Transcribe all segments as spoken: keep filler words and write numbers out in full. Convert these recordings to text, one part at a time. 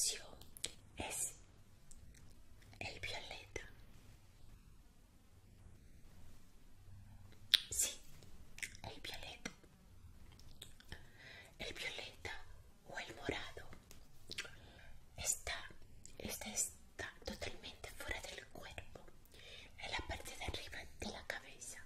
habitación es el violeta. Sí, el violeta. El violeta o el morado está, este está totalmente fuera del cuerpo, en la parte de arriba de la cabeza,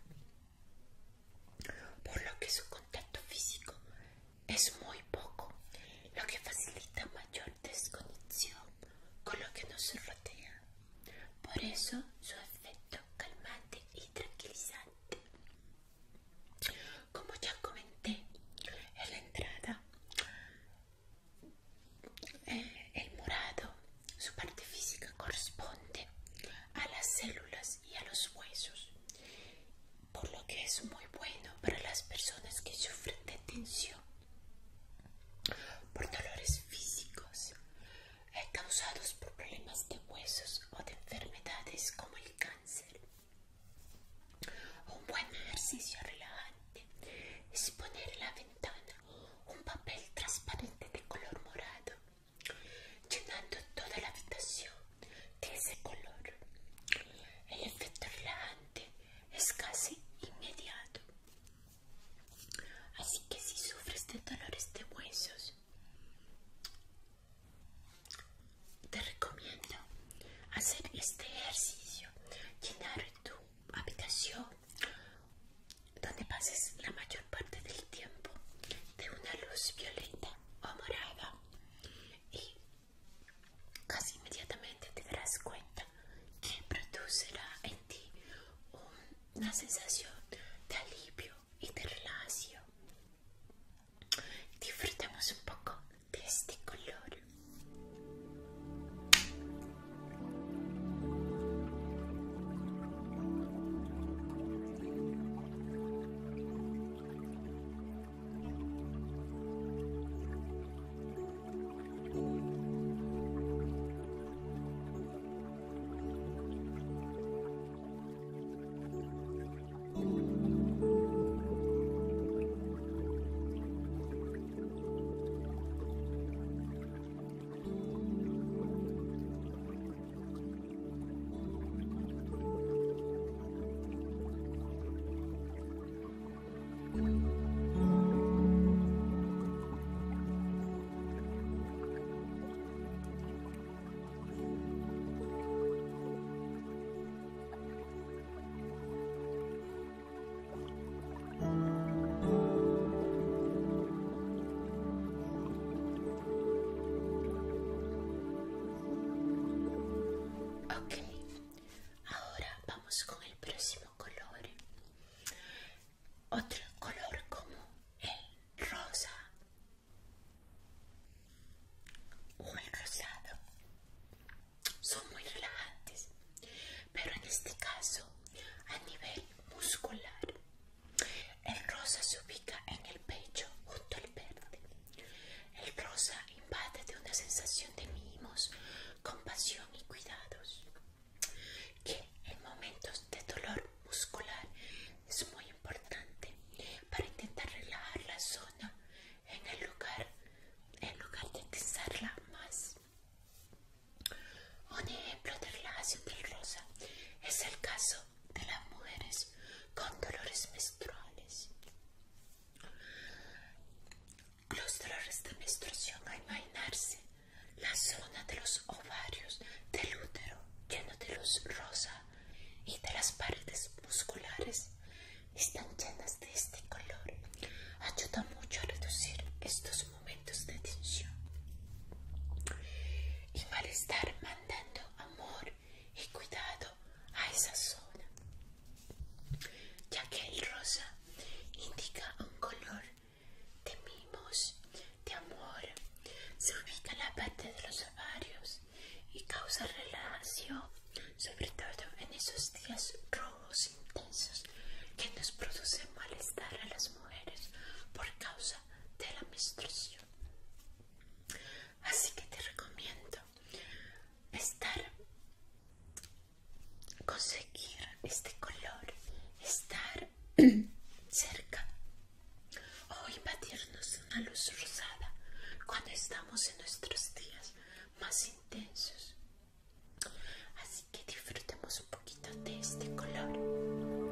por lo que su contacto físico es muy poco, lo que facilita mayor desconexión con lo que nos rodea. Por eso su efecto calmante y tranquilizante. Como ya comenté en la entrada, eh, el morado, su parte física corresponde a las células y a los huesos, por lo que es muy bueno para las personas que sufren de tensión por dolores físicos eh, causados por problemas de huesos o de enfermedades como el cáncer. Un buen ejercicio relajante es poner en la ventana un papel transparente de color morado, llenando toda la habitación de ese color. El efecto relajante es casi inmediato. Así que si sufres de dolores de huesos, te recomiendo hacer este ejercicio, llenar tu habitación donde pases la mayor parte del tiempo de una luz violeta o morada, y casi inmediatamente te darás cuenta que producirá en ti una sensación de alivio y de relajación. Disfrutemos un poco de este color. Ok, ahora vamos con el próximo color. Otro color como el rosa o el rosado son muy relajantes, pero en este caso a nivel muscular. El rosa se ubica en el pecho junto al verde. El rosa invade de una sensación de mimos, compasión y cuidados, que en momentos de dolor muscular es muy importante para intentar relajar la zona en el lugar, en lugar de tensarla más. Un ejemplo de relajación del rosa es el caso de las mujeres con dolores menstruales. Los dolores de menstruación, a imaginarse la zona de los ovarios, del útero lleno de luz rosa y de las paredes musculares están llenas de este color. Ayuda mucho a reducir estos momentos de tensión y malestar, mandando amor y cuidado a esa zona, ya que el rosa indica un color de mimos, de amor. Se ubica en la parte de los ovarios y causa relajación, sobre todo en esos días rojos intensos que nos producen malestar a las mujeres por causa de la menstruación. Así que te recomiendo estar, conseguir este color, estar cerca o invadirnos una luz rosada cuando estamos en nuestros días más intensos. Así que disfrutemos un poquito de este color.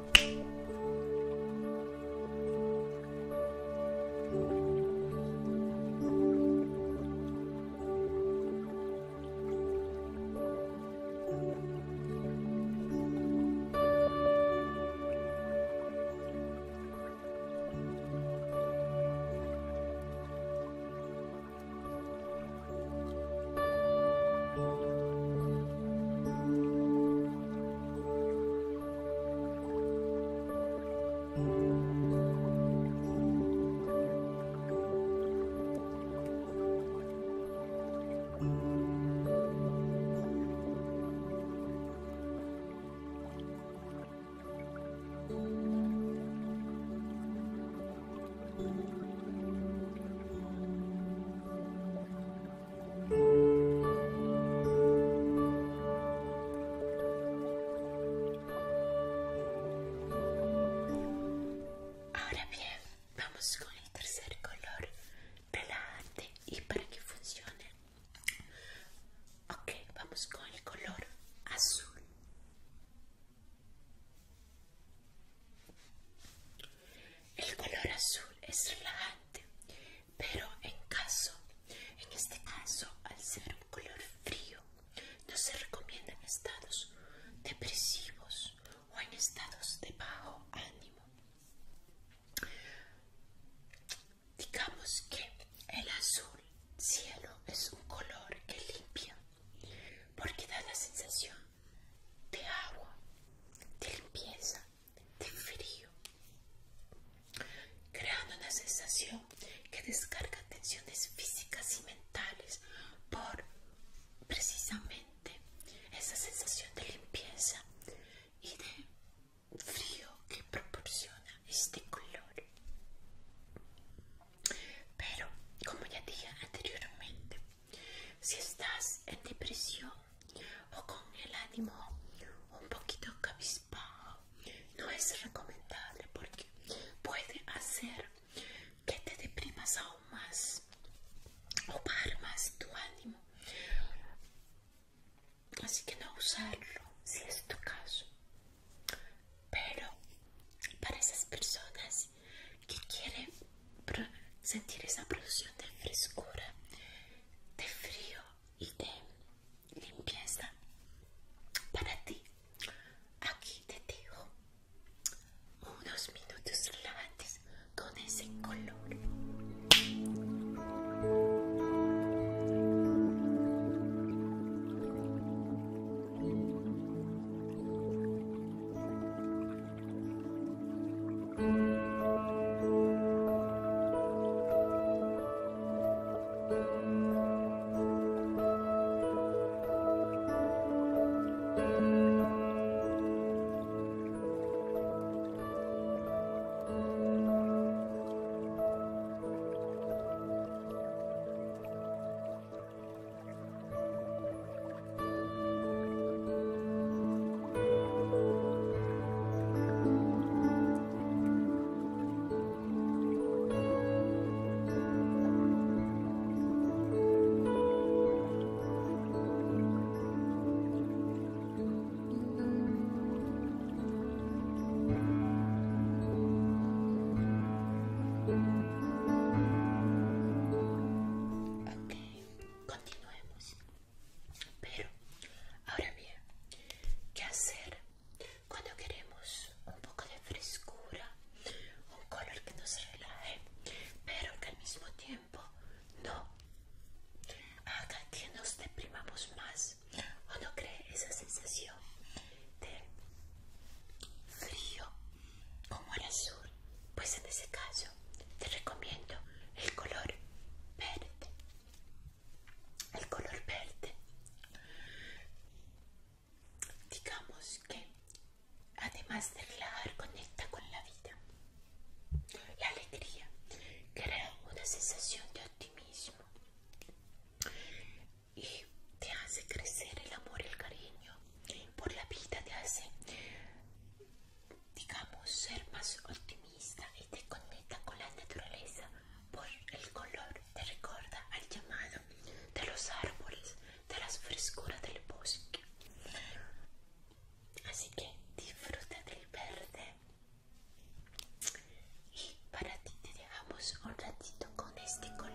Con el tercer color relajante y para que funcione. Ok, vamos con el color azul. El color azul es relajante, pero en caso, en este caso, al ser un color frío, no se recomienda en estados depresivos o en estados de bajo ánimo. Digamos que el azul cielo es un color que limpia porque da la sensación de agua, de limpieza, de frío, creando una sensación que descarga tensiones físicas y mentales por precisamente esa sensación de limpieza y de frío que proporciona este color. Pero, como ya dije anteriormente, si estás en depresión o con el ánimo un poquito cabizbajo, no es recomendable porque puede hacer que te deprimas aún más o bajar más tu ánimo. Así que no usarlo si es tu caso. Pero para esas personas que quieren sentir esa producción de frescura, de frío y de limpieza, para ti, aquí te dejo unos minutos relajantes con ese color. Además de relajar, conecta con la vida. La alegría crea una sensación de optimismo y te hace crecer el amor y el cariño por la vida, te hace, digamos, ser más optimista y te conecta con la naturaleza por el color, te recuerda al llamado de los árboles, un ratito con este color.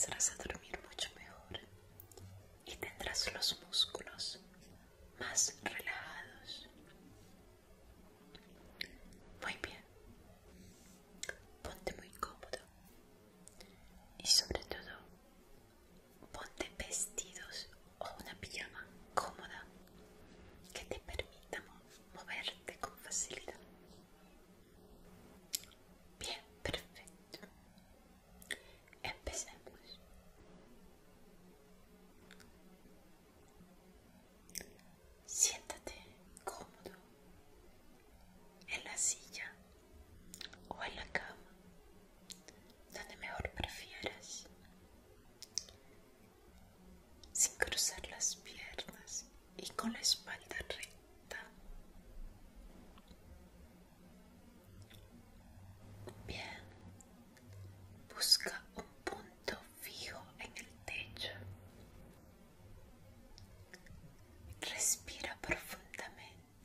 comenzarás a dormir mucho mejor y tendrás los músculos más relajados. Muy bien, ponte muy cómodo y sobre todo ponte vestidos o una pijama cómoda que te permita moverte con facilidad. Bien, perfecto. Empecemos. Siéntate cómodo en la silla o en la cama, donde mejor prefieras, sin cruzar las piernas y con la espalda recta. Bien, busca un punto fijo en el techo. Respira profundamente.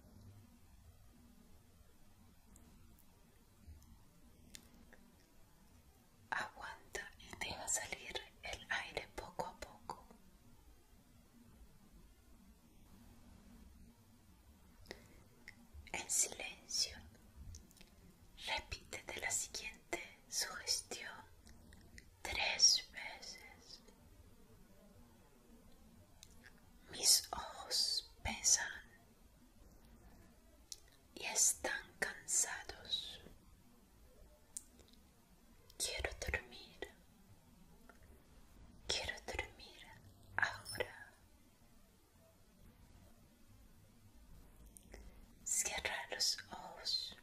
Aguanta y deja salir el aire poco a poco. En silencio, repítete la siguiente sugestión tres veces. Mis ojos pesan y están cansados. Quiero dormir. Quiero dormir ahora. Cierra los ojos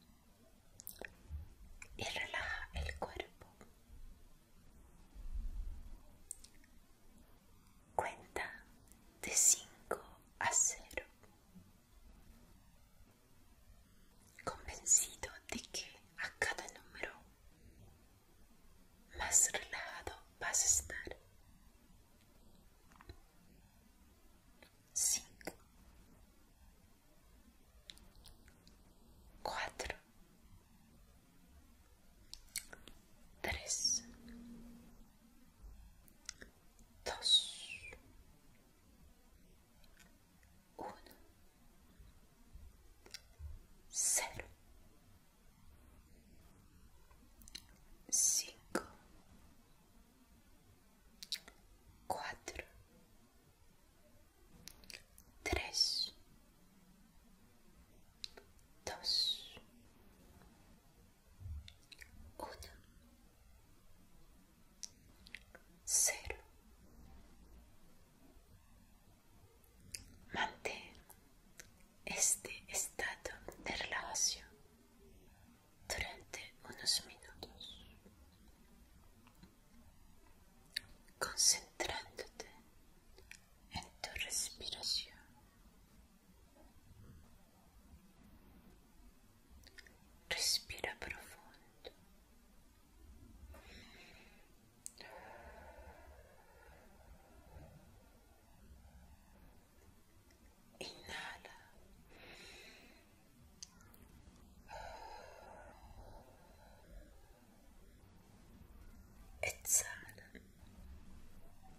y relaja el cuerpo. Cuenta de cinco a cero. Convencido de que a cada número más relajado vas a estar. Cinco, cuatro, tres, dos, uno, cero. Cinco, cuatro, tres, dos, uno, cero. Mantén este estado de relajación durante unos minutos, concentrándote en tu respiración. Respira profundo. Inhala. Exhala.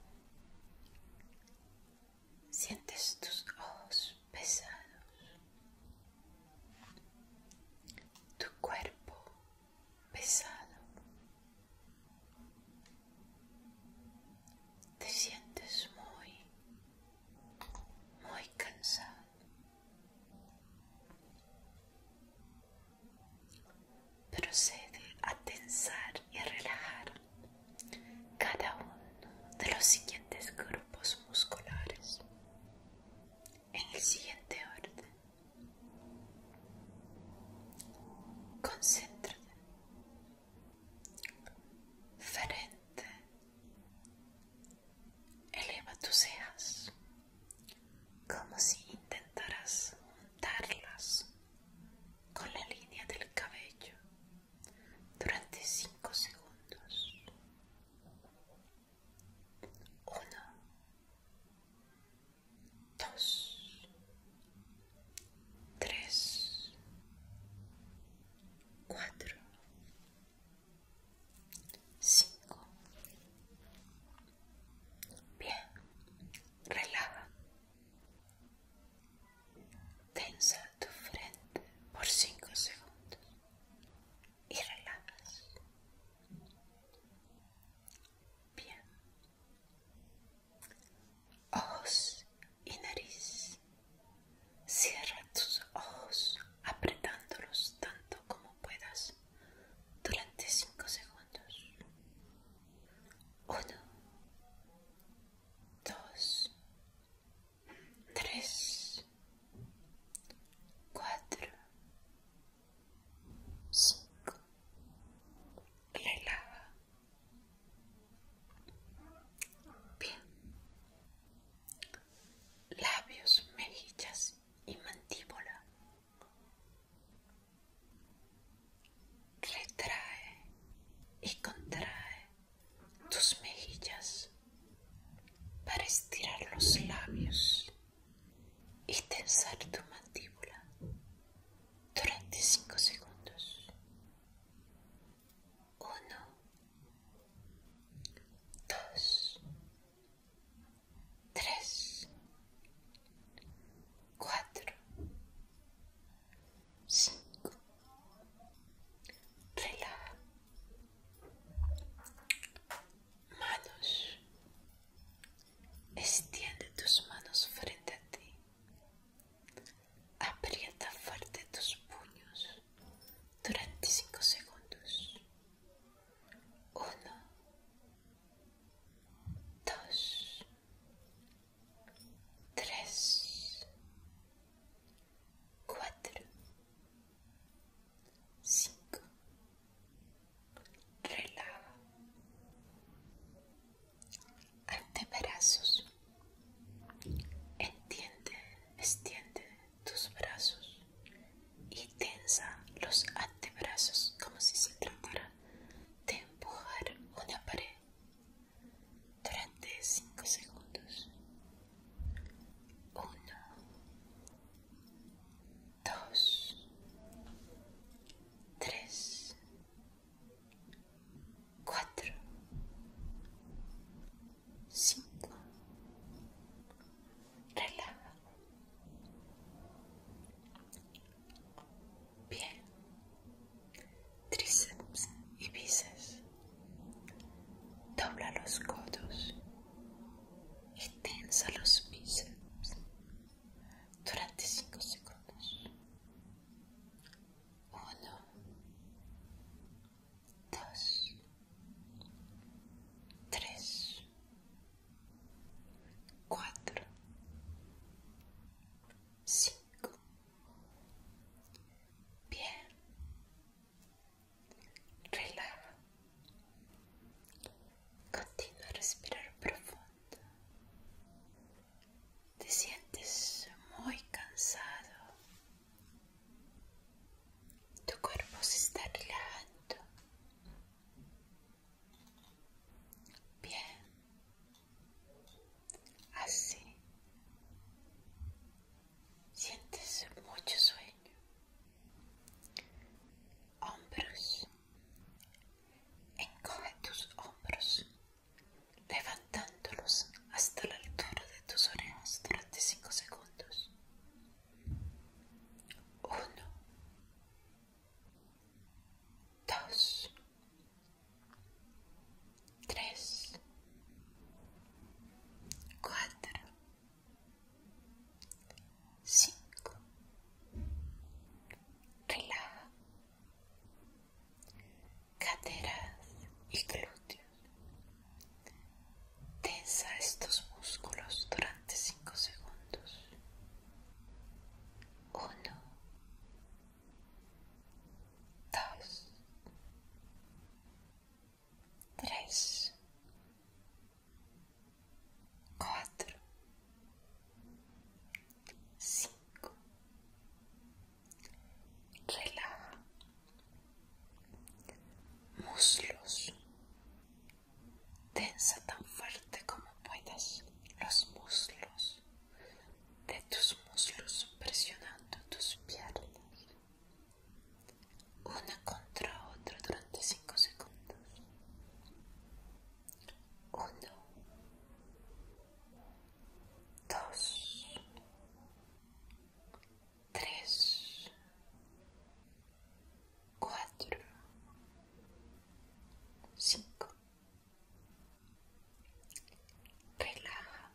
Piensa tan fuerte como puedas los muslos de tus muslos presionando tus piernas una contra otra durante cinco segundos. Uno, dos, tres, cuatro, cinco. Relaja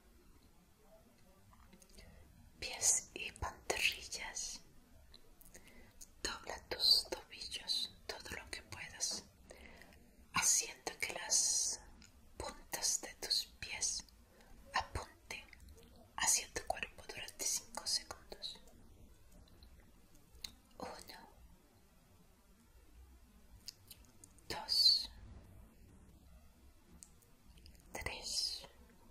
pies y pantorrillas. Dobla tus tobillos todo lo que puedas, haciendo que las puntas de tus pies apunten hacia tu cuerpo durante cinco segundos. Uno, dos, tres,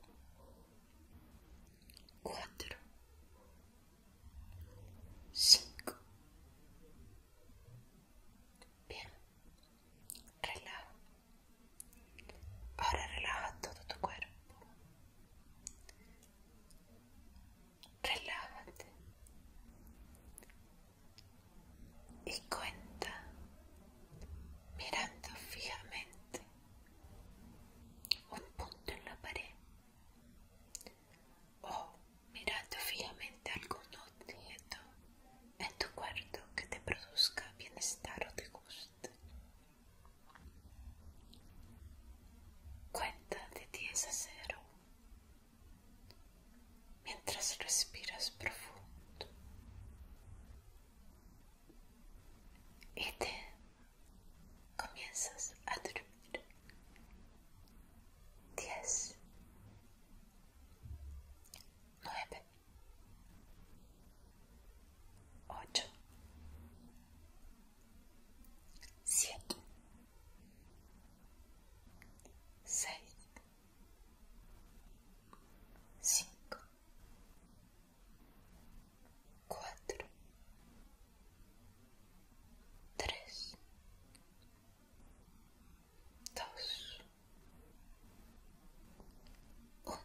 cuatro, cinco. Bien, relaja. Ahora relaja todo tu cuerpo. Relájate y cuenta mirando fijamente un punto en la pared o mirando fijamente algún objeto en tu cuarto que te produzca bienestar o te guste. Cuenta de diez a cero mientras respiras profundo y te comienzas a dormir. Diez, nueve, ocho, siete, seis, cinco, cuatro, tres, dos, uno.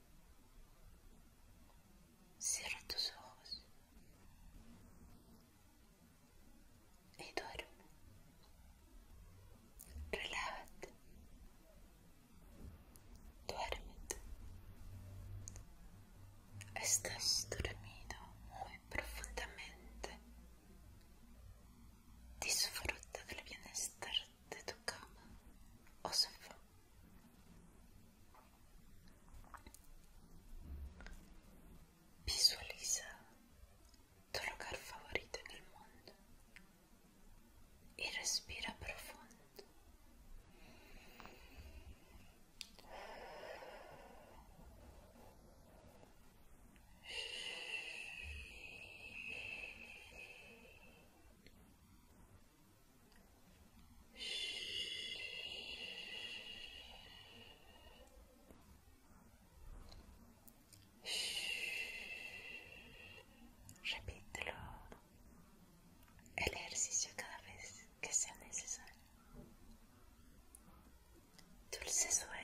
Cierra tus ojos y duerme. Relájate. Duérmete. Estás dormido muy profundamente. Disfruta del bienestar de tu cama o sofá. Visualiza tu lugar favorito en el mundo y respira profundo. Repítelo el ejercicio cada vez que sea necesario. Dulces sueños.